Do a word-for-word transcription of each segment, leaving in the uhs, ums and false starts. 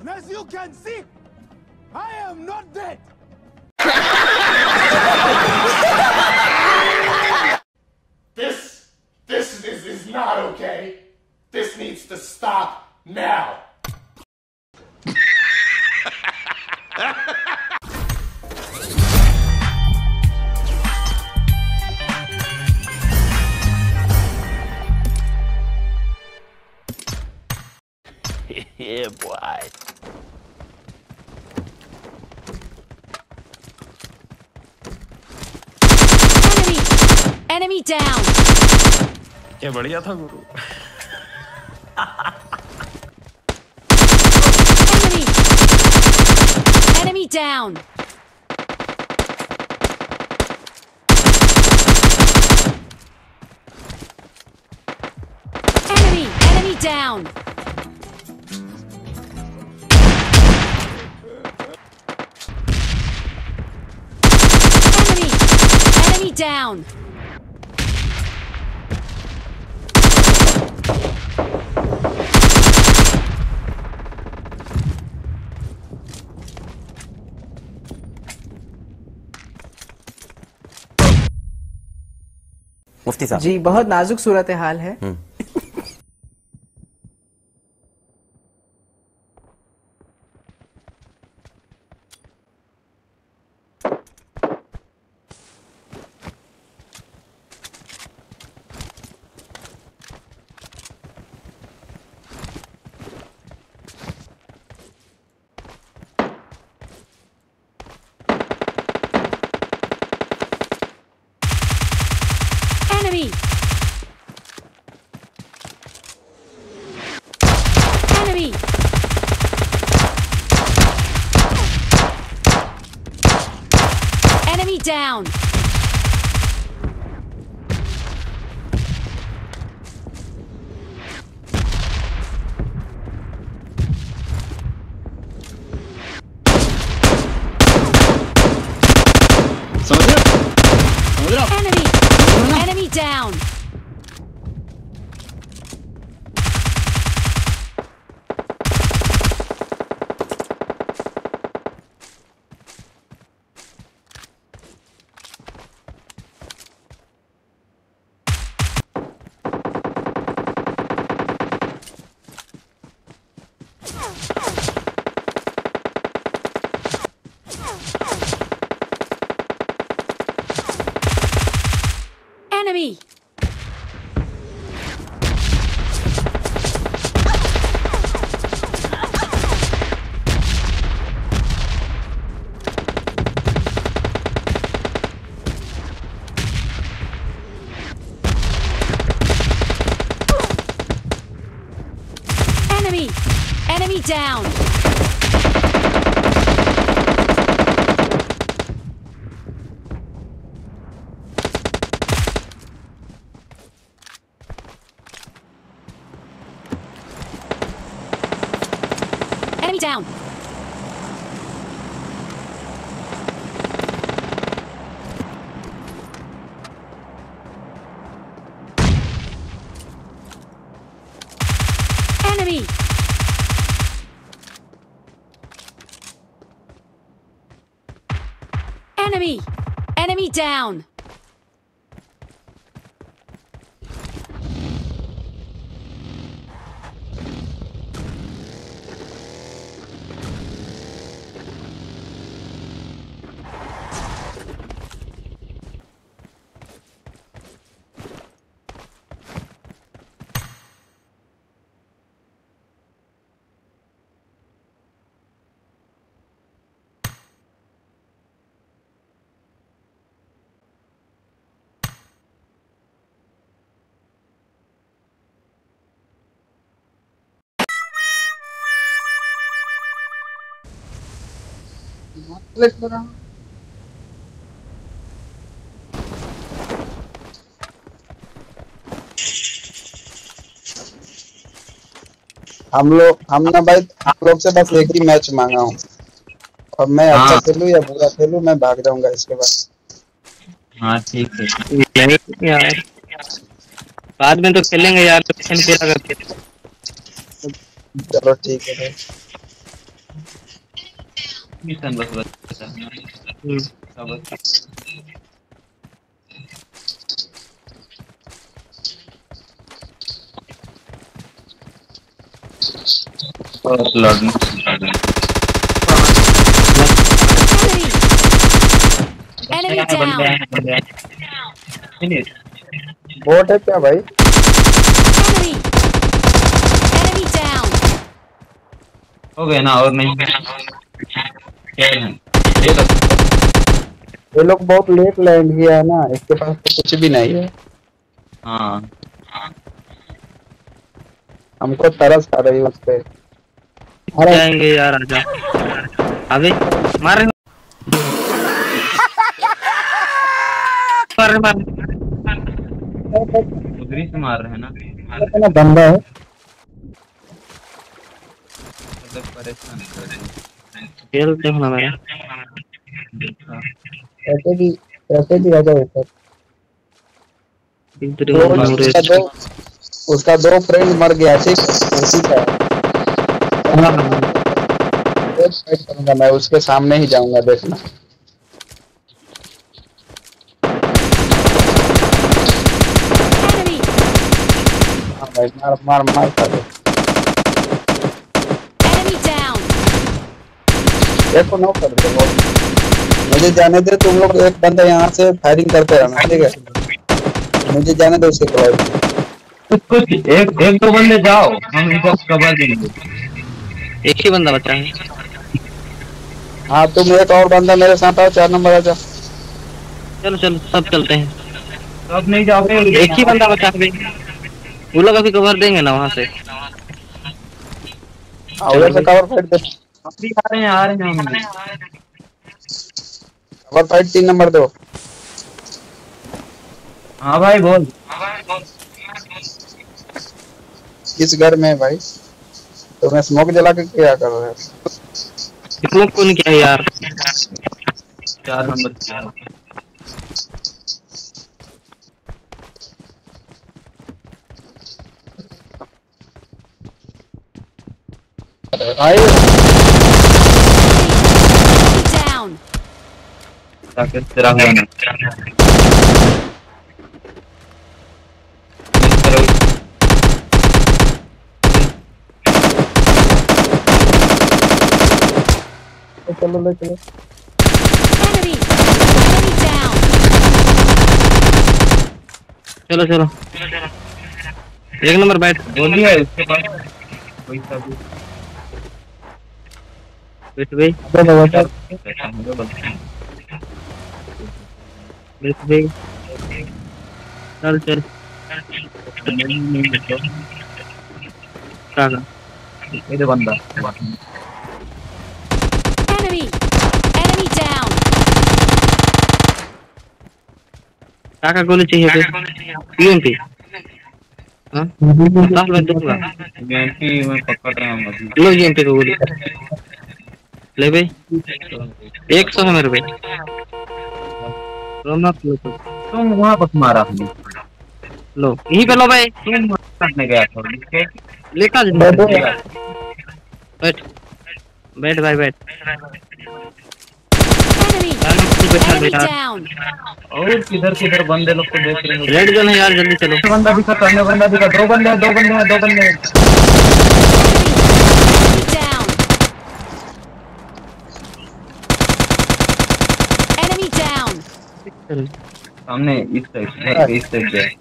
As you can see, I am not dead. This, this is, is not okay. This needs to stop now. Yeah, boy. Enemy down. क्या बढ़िया था गुरु. Enemy. Enemy down. Enemy. Enemy down. Enemy. Enemy down. मुफ्ती साहब जी बहुत नाजुक सूरत हाल है. Enemy. Enemy. Enemy down. Enemy. Enemy down. Enemy. Enemy. Enemy down. Enemy down. Enemy. Enemy. Enemy down. हम लोग हम ना भाई आप लोग से बस एक ही मैच मांगा हूँ और मैं अच्छा खेलूं या बुरा खेलूं मैं भाग जाऊंगा इसके बाद. हाँ ठीक है यार, बाद में तो खेलेंगे यार. तो खेला करते. चलो ठीक है भाई. मिशन बस बस हम्म सब और लड़ने Enemy! Enemy down! Finish bot है क्या भाई? Enemy! Enemy down! हो गया ना और नहीं क्या है ये तो ये लोग बहुत लेट लैंड किया है ना, इसके पास तो कुछ भी नहीं है। हाँ हमको तरस आ रही है उस पे। अरे जाएंगे यार आजा अबे मार मार मार उधरी से मार रहे हैं ना इतना बंदा है। मतलब परेशान कर रहे हैं खेल देखना मेरा ऐसे भी ऐसे भी आ जाओ ऊपर। इधर तो उसका दो उसका दो फ्रेंड मर गया ठीक उसी का एक फाइट करूंगा मैं, उसके सामने ही जाऊंगा देखना। Enemy! हाँ भाई मार मार मार कर दे। Enemy down! देखो नॉक कर दे वो। मुझे जाने दे, तुम लोग एक बंदा यहाँ से फायरिंग करते रहना ठीक है। मुझे जाने दो उसके कवर। कुछ कुछ एक एक दो बंदे जाओ हम इनको कवर देंगे। एक ही बंदा बचा है। हाँ तुम एक और बंदा मेरे साथ आओ, चार नंबर आ जाओ। चलो चलो सब चलते हैं। सब नहीं जाओगे एक ही बंदा बचा है। वो लोग अभी कवर देंगे ना वहाँ से। हाँ उधर से कवर फाइट दे। अभी आ रहे हैं आ रहे हैं हम। कवर फाइट तीन नंबर दो। हाँ भाई बोल। किस घर में है भाई? तो मैं स्मोक जला के क्या कर रहा है? स्मोक को नहीं किया यार। चार नंबर भाई Enemy down! ताकि तेरा हुआ ना। चलो ले चलो। Enemy! Enemy down! चलो चलो एक नंबर बैठ बोल दिया है उसके पास पैसा भी बैठ भाई बैठ भाई चल चल काका इधर बंदा Enemy! Enemy down! काका गोली चाहिए टीएमपी हां लास्ट में दूंगा टीएमपी मैं पकड़ रहा हूं अभी लो टीएमपी को गोली ले भाई एक सौ है मेरे भाई रोना लो तो तुम वहां पर मारा हमने लो यहीं पे लो भाई तुम मारने गया था लेकर बैठ बैठ भाई बैठ Enemy! Enemy down! और किधर किधर बंदे लोग को देख रहे हैं रेड जोन है यार जल्दी चलो बंदा भी खत्म है बंदा भी खत्म दो बंदे दो बंदे हैं दो बंदे हैं Enemy down! Enemy down! सामने इस साइड इस साइड है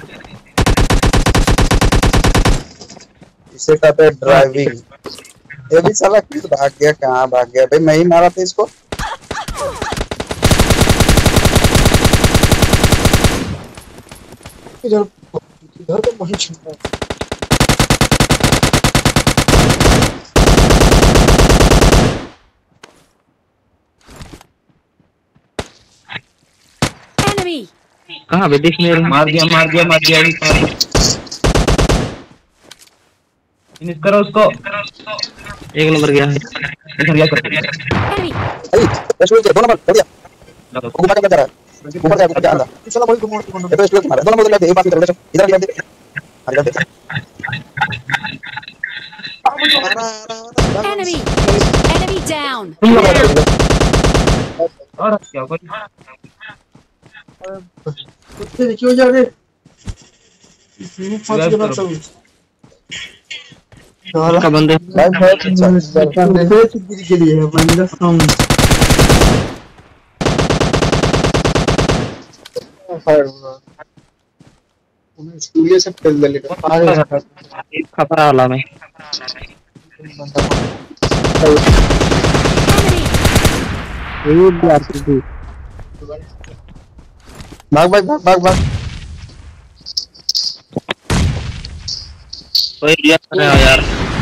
इसे कहते हैं ड्राइविंग। ये भी साला किस भाग गया, कहाँ भाग गया भाई? मैं ही मारा था इसको। इधर इधर तो वही छुपा Enemy! कहाँ पे देख मेरे मार दिया मार दिया मार दिया अभी फिनिश करो उसको एक नंबर गया है इधर गया कर Enemy! भाई दस मिनट दो नंबर कर दिया। ऊपर का जा रहा है, ऊपर जा ऊपर जा अंदर चलो भाई घुमाओ ये तो स्ट्रेट मारा दो नंबर ले एक बात कर ले इधर इधर देख इधर देख Enemy! Enemy down! और क्या कोई कुत्ते क्यों जा रहे फंस गया सब का बंदे भाई बहुत अच्छा गिर के लिए है बंदा साउंड फायर हुआ उन्हें स्टूडियो से फेल दे लेगा खतरा वाला में ये यार तू भाग भाग भाग भाग भाग कोई रिया कर रहा है यार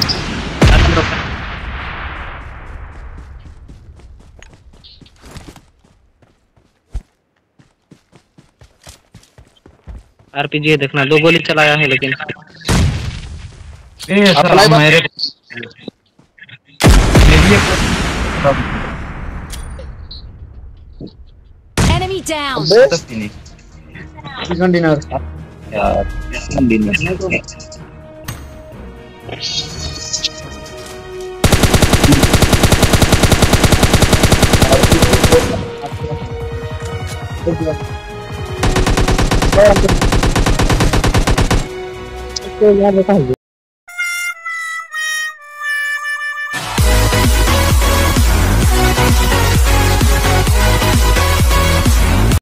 आरपीजी देखना दो गोली चलाया है लेकिन ए अपना ही मेरे Enemy down. चिकन डिनर यार डिनर तो यार बताइए